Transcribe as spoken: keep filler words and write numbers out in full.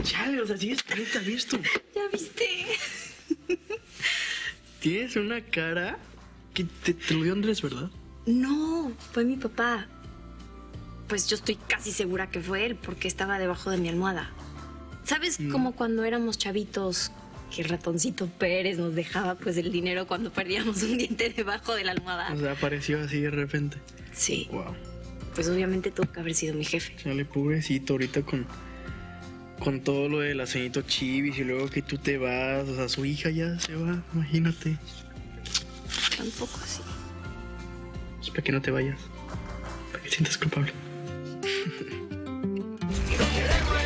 Chale, o sea, sí, neta, visto. ¿Ya viste? Tienes una cara que te, te lo dio Andrés, ¿verdad? No, fue mi papá. Pues yo estoy casi segura que fue él, porque estaba debajo de mi almohada. ¿Sabes Mm. como cuando éramos chavitos, que Ratoncito Pérez nos dejaba pues el dinero cuando perdíamos un diente debajo de la almohada? O sea, apareció así de repente. Sí. Wow. Pues obviamente tuvo que haber sido mi jefe. Chale, pobrecito, ahorita con, con todo lo del acenito chivis y luego que tú te vas, o sea, su hija ya se va, imagínate. Tampoco así. Es para que no te vayas, para que te sientas culpable. No queremos